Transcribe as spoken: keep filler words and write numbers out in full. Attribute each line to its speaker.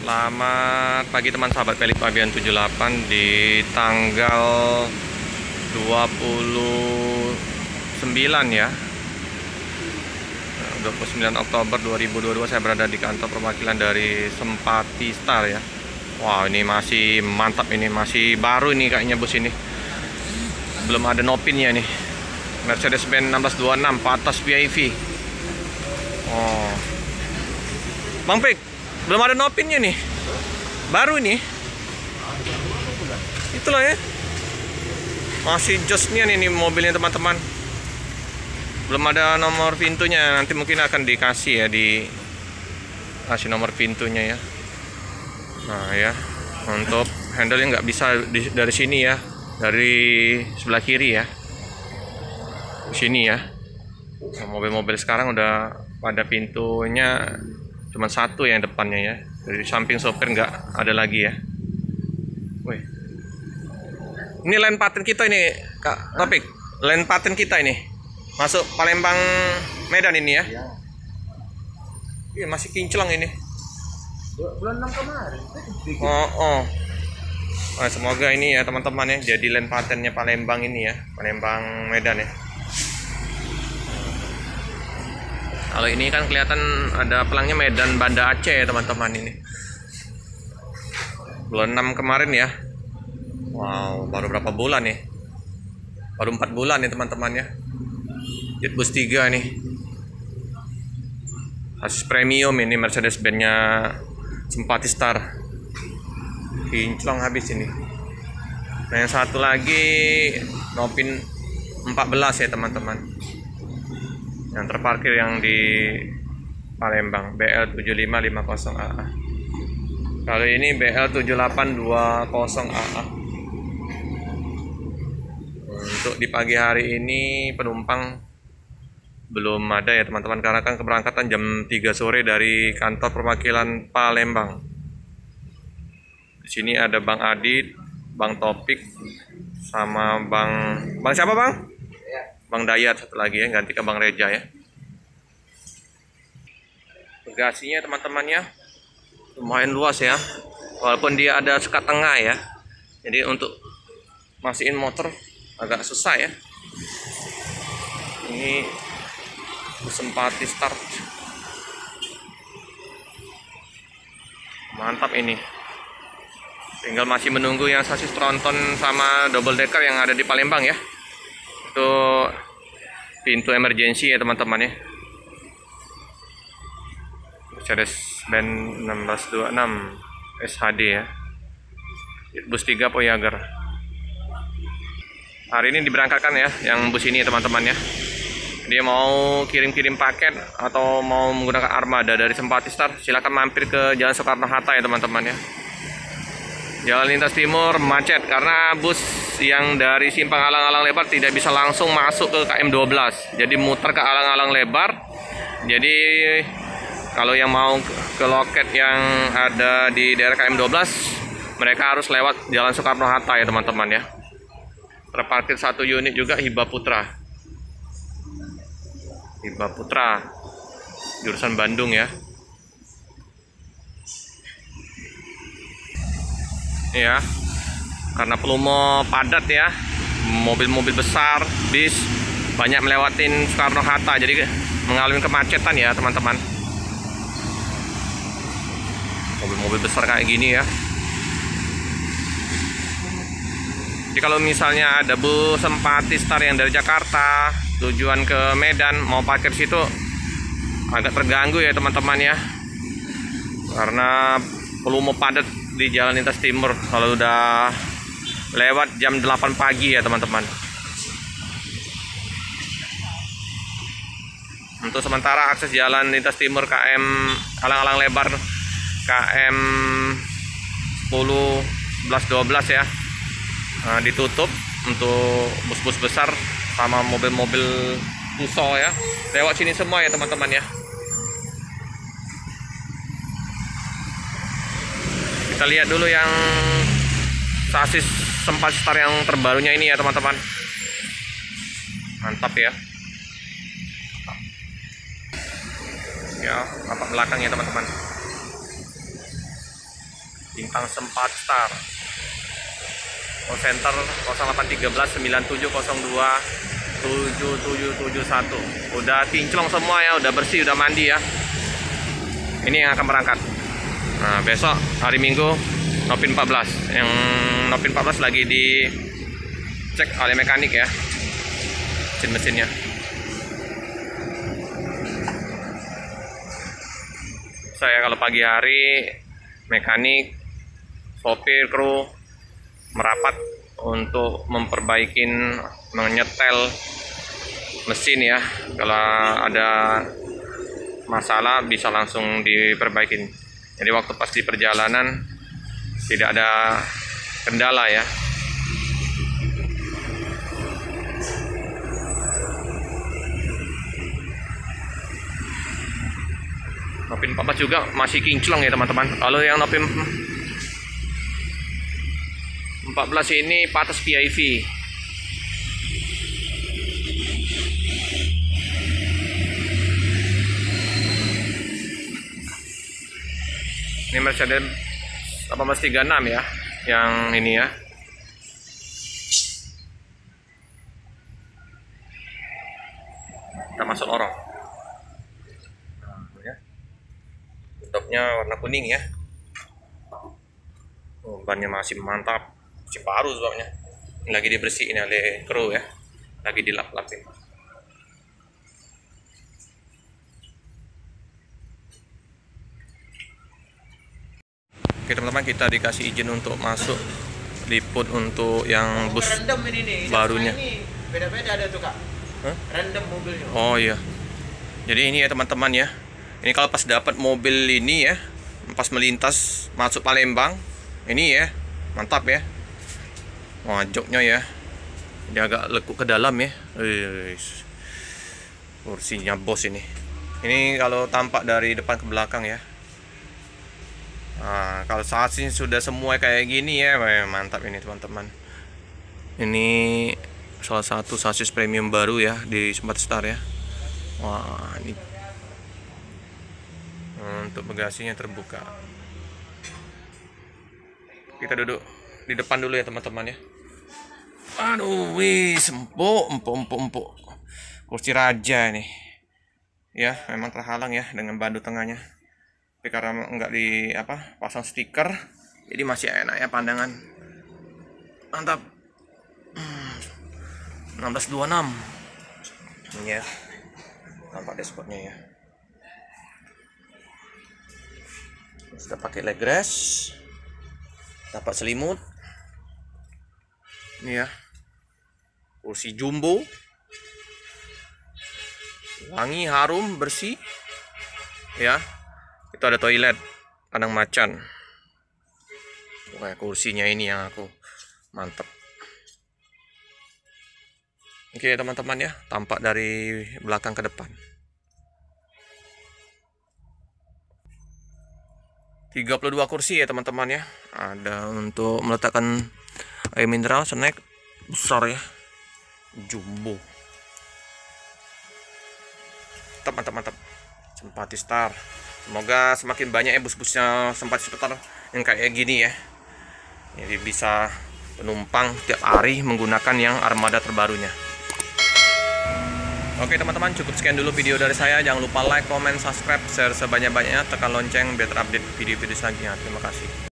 Speaker 1: Selamat pagi teman sahabat Pelip Pabian tujuh puluh delapan di tanggal dua puluh sembilan ya, dua puluh sembilan Oktober dua ribu dua puluh dua. Saya berada di kantor perwakilan dari Sempati Star ya. Wow, ini masih mantap, ini masih baru ini kayaknya bus ini. Belum ada nopinnya nih. Mercedes-Benz enam belas dua puluh enam Patas V I V. Oh. Bang Pik, belum ada nopinnya nih. Baru ini. Itulah ya. Masih josnya nih, nih mobilnya teman-teman. Belum ada nomor pintunya. Nanti mungkin akan dikasih ya, di kasih nomor pintunya ya. Nah ya, untuk handle-nya nggak bisa di, dari sini ya, dari sebelah kiri ya, sini ya. Mobil-mobil sekarang udah pada pintunya cuma satu yang depannya ya. Dari samping sopir nggak ada lagi ya. Wih. Ini line paten kita ini, Kak Topik. Line paten kita ini. Masuk Palembang Medan ini ya. Iya. Iya, masih kinclong ini.
Speaker 2: Bulan enam kemarin.
Speaker 1: Oh, oh. Nah, semoga ini ya teman-teman ya, jadi line patennya Palembang ini ya, Palembang Medan ya. Kalau ini kan kelihatan ada pelangnya Medan Banda Aceh ya teman-teman ini. Bulan enam kemarin ya. Wow, baru berapa bulan nih? Baru empat bulan nih teman-teman ya. Jet bus tiga nih. Chassis premium ini, Mercedes-Benz-nya Sempati Star. Kinclong habis ini. Nah, yang satu lagi Nopin empat belas ya teman-teman. Yang terparkir yang di Palembang B L tujuh lima lima nol A A. Kali ini B L tujuh delapan dua nol A A. Untuk di pagi hari ini penumpang belum ada ya teman-teman, karena kan keberangkatan jam tiga sore dari kantor perwakilan Palembang. Di sini ada Bang Adit, Bang Topik, sama Bang Bang siapa Bang? Bang Dayat satu lagi ya, ganti ke Bang Reja ya. Bagasinya teman-temannya lumayan luas ya, walaupun dia ada sekat tengah ya, jadi untuk masukin motor agak susah ya. Ini Sempati Start, mantap ini. Tinggal masih menunggu yang sasis tronton sama double decker yang ada di Palembang ya. Itu pintu emergency ya teman-teman ya. Mercedes-Benz enam belas dua puluh enam S H D ya. Bus tiga Voyager. Hari ini diberangkatkan ya yang bus ini teman-teman ya. Dia mau kirim-kirim paket atau mau menggunakan armada dari Sempati Star, silakan mampir ke Jalan Soekarno-Hatta ya teman-teman ya. Jalan lintas timur macet karena bus yang dari simpang alang-alang lebar tidak bisa langsung masuk ke K M dua belas, jadi muter ke alang-alang lebar. Jadi kalau yang mau ke loket yang ada di daerah K M dua belas, mereka harus lewat Jalan Soekarno-Hatta ya teman-teman ya. Terparkir satu unit juga Hiba Putra. Hiba Putra jurusan Bandung ya. Ya, karena volume padat ya, mobil-mobil besar, bis banyak melewatin Soekarno-Hatta, jadi mengalami kemacetan ya teman-teman. Mobil-mobil besar kayak gini ya. Jadi kalau misalnya ada bus Sempati Star yang dari Jakarta tujuan ke Medan mau parkir situ agak terganggu ya teman-teman ya, karena volume padat di jalan lintas timur kalau udah lewat jam delapan pagi ya teman-teman. Untuk sementara akses jalan lintas timur K M alang-alang lebar K M sepuluh, sebelas, dua belas ya, nah, ditutup untuk bus-bus besar sama mobil-mobil Fuso ya. Lewat sini semua ya teman-teman ya. Kita lihat dulu yang sasis Sempati Star yang terbarunya ini ya teman-teman. Mantap ya. Ya, lapak belakang ya teman-teman. bintang empat star. Call center nol delapan tiga belas sembilan tujuh nol dua tujuh tujuh tujuh satu. Udah kinclong semua ya, udah bersih, udah mandi ya. Ini yang akan berangkat. Nah, besok hari Minggu Novin empat belas. Yang Novin empat belas lagi dicek oleh mekanik ya, mesin-mesinnya. Saya kalau pagi hari mekanik, sopir, kru merapat untuk memperbaikin, menyetel mesin ya. Kalau ada masalah bisa langsung diperbaikin. Jadi waktu pas di perjalanan tidak ada kendala ya. Novin empat belas juga masih kinclong ya teman-teman. Kalau yang Novin empat belas ini patas P I V. Ini Mercedes delapan belas tiga enam ya, yang ini ya. Kita masuk lorong. Nah, ya. Bentuknya warna kuning ya. Oh, bannya masih mantap, masih baru sebabnya. Ini lagi dibersihin oleh kru ya, lagi dilap-lapin. Oke teman-teman, kita dikasih izin untuk masuk liput untuk yang bus
Speaker 2: random ini nih,
Speaker 1: barunya.
Speaker 2: Beda-beda ada tuh kak.
Speaker 1: Huh?
Speaker 2: Random mobilnya.
Speaker 1: Oh iya. Jadi ini ya teman-teman ya. Ini kalau pas dapat mobil ini ya, pas melintas masuk Palembang, ini ya mantap ya. Wah, joknya ya. Dia agak lekuk ke dalam ya. Uish. Kursinya bos ini. Ini kalau tampak dari depan ke belakang ya. Nah, kalau sasis sudah semua kayak gini ya, wah, mantap ini teman-teman. Ini salah satu sasis premium baru ya di Smart Star ya. Wah, ini untuk bagasinya terbuka. Kita duduk di depan dulu ya teman-teman ya. Aduh, wih, empuk, empuk, empuk, empuk. Kursi raja ini. Ya, memang terhalang ya dengan badu tengahnya. Tapi karena nggak di apa pasang stiker, jadi masih enak ya pandangan. Mantap. enam belas dua puluh enam ini ya, tampak dashboardnya ya. Sudah pakai leg rest, dapat selimut ini ya, kursi jumbo, wangi, harum, bersih ya. Itu ada toilet kandang macan. Wah, kursinya ini yang aku mantep. Oke teman-teman ya, tampak dari belakang ke depan. tiga puluh dua kursi ya teman-teman ya. Ada untuk meletakkan air mineral, snack besar ya, jumbo. Mantap, mantap, mantap. Simpati Star. Semoga semakin banyak ya bus-busnya Simpati Star yang kayak gini ya. Jadi bisa penumpang tiap hari menggunakan yang armada terbarunya. Oke teman-teman, cukup sekian dulu video dari saya. Jangan lupa like, comment, subscribe, share sebanyak-banyaknya, tekan lonceng biar terupdate video-video selanjutnya. Terima kasih.